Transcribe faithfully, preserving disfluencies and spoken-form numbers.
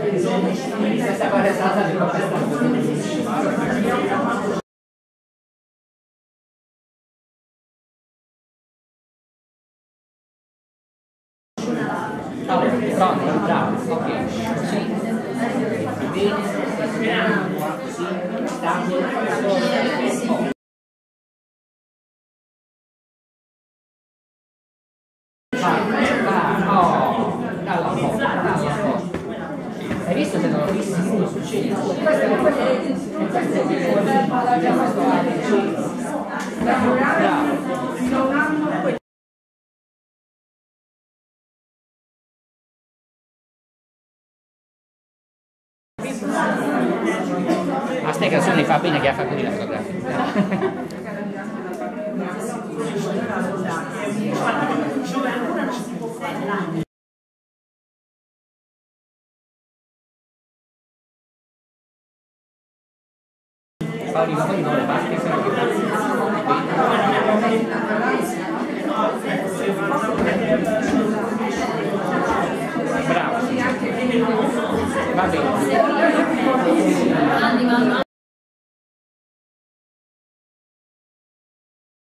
Pronto, bravo, ok. Sì. Bene, speriamo qua, sì, stabile, hai visto se non l'ho visto? Sicuro succede. Questo è questo è bravo, bravo. Ma ste canzoni fa bene che ha fatto di la fotografia. Paolino, poi non le parti. Bravo. Va bene.